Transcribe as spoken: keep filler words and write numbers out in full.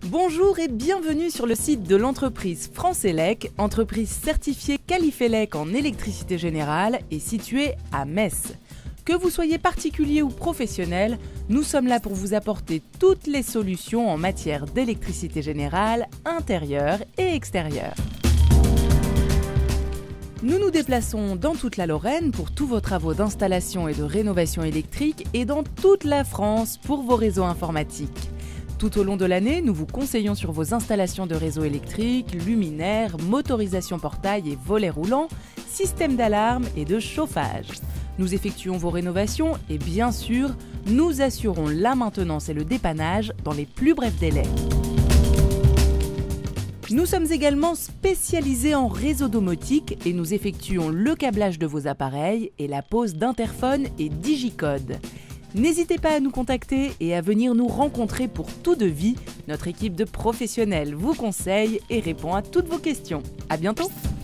Bonjour et bienvenue sur le site de l'entreprise Francélec, entreprise certifiée Qualifélec en électricité générale et située à Metz. Que vous soyez particulier ou professionnel, nous sommes là pour vous apporter toutes les solutions en matière d'électricité générale, intérieure et extérieure. Nous nous déplaçons dans toute la Lorraine pour tous vos travaux d'installation et de rénovation électrique et dans toute la France pour vos réseaux informatiques. Tout au long de l'année, nous vous conseillons sur vos installations de réseaux électriques, luminaires, motorisation portail et volets roulants, systèmes d'alarme et de chauffage. Nous effectuons vos rénovations et bien sûr, nous assurons la maintenance et le dépannage dans les plus brefs délais. Nous sommes également spécialisés en réseau domotique et nous effectuons le câblage de vos appareils et la pose d'interphones et digicodes. N'hésitez pas à nous contacter et à venir nous rencontrer pour tout devis. Notre équipe de professionnels vous conseille et répond à toutes vos questions. À bientôt!